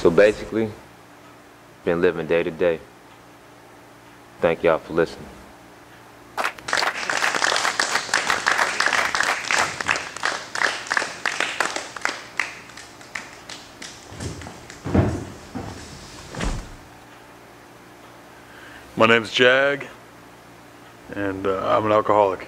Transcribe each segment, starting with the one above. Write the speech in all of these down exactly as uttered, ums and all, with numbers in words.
So basically, been living day to day. Thank y'all for listening. My name's Jag, and uh, I'm an alcoholic.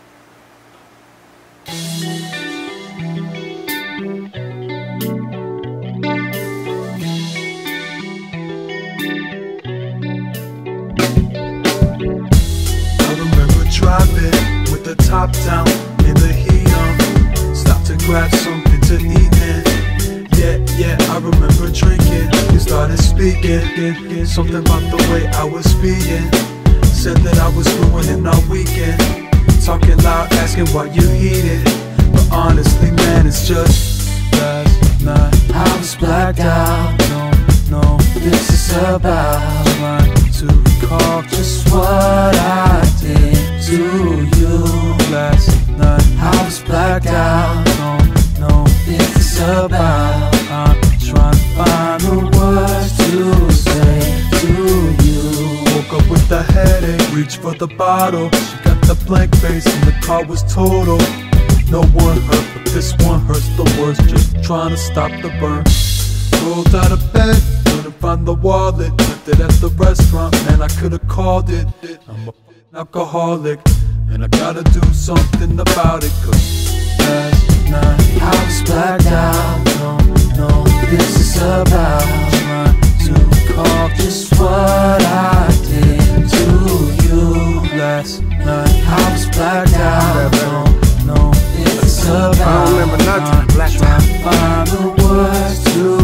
Driving with the top down in the heat on. Stopped to grab something to eat in. Yeah, yeah, I remember drinking. You started speaking, something about the way I was speaking. Said that I was ruining our weekend. Talking loud, asking why you heated. But honestly, man, it's just last night I was blacked out. Don't know what this is about. Trying to recall just what I did to you last night. I was blacked out. Don't know if it's about. I'm trying to find the words to say to you. Woke up with a headache, reached for the bottle. She got the blank face and the car was total. No one hurt, but this one hurts the worst. Just trying to stop the burn. Rolled out of bed, couldn't find the wallet. Left it at the restaurant, man, I could've called it. I'm a alcoholic, and I gotta do something about it. Cause last night I was blacked out. Don't know what this is about. Trying to recall just what I did to you last night. I was blacked out. Don't know what it's about. I don't remember nothing. Blacked out. Find the words to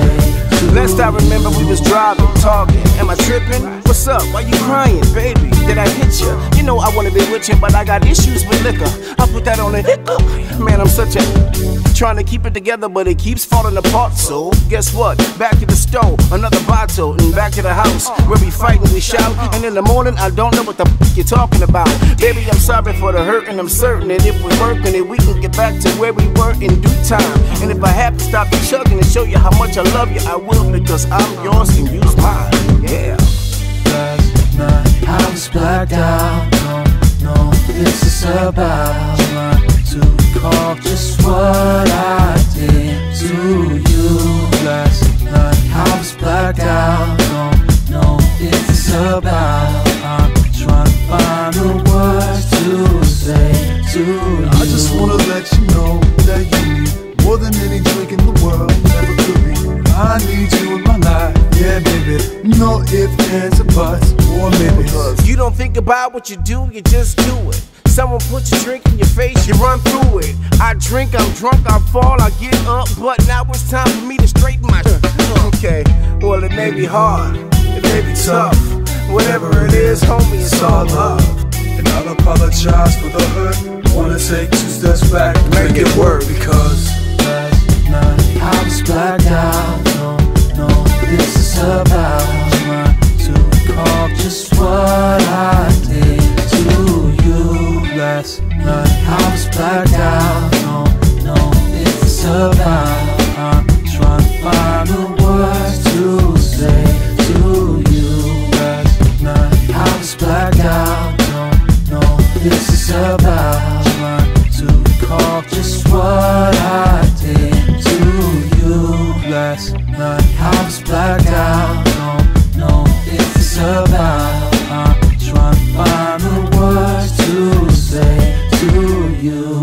Last I remember we was driving, talking. Am I tripping? What's up? Why you crying, baby? Did I hit you? You know I wanna be with you, but I got issues with liquor. I put that on the hiccup. Man, I'm such a trying to keep it together, but it keeps falling apart. So guess what? Back to the store, another bottle, and back to the house where we fight and we shout. And in the morning, I don't know what the f you're talking about. Baby, I'm sorry for the hurt, and I'm certain that if we're working it, we can get back to where we were in due time. And if I have to stop the chugging and show you how much I love you, I will, because I'm yours and you's mine. Yeah. Last night I was blacked out. Don't know what this is about. Trying to recall just what I did to you last night. I was blacked out. Don't know if it's about. I'm trying to find the words to say to you. I just wanna let you know that you need more than any drink in the world ever could be. I need you in my life, yeah baby. No ifs, ands, or buts, or maybe. You don't think about what you do, you just do it. Someone puts a drink in your face, you run through it. I drink, I'm drunk, I fall, I get up, but now it's time for me to straighten my shit. Okay, well it may be hard, it may be tough. Whatever it is, homie, it's all love. And I'll apologize for the hurt. Wanna take two steps back, make it work. Because last night I was blacked out. Don't know what this is about. Trying to recall just what I did to you last night. I was blacked out. Don't know what it's about. I'm trying to find the words to say to you. Last night I was blacked out. Don't know what this is about. Trying to recall just what I did to you last night. I was blacked out. Don't know if it's about. I'm trying to find the words to say to you.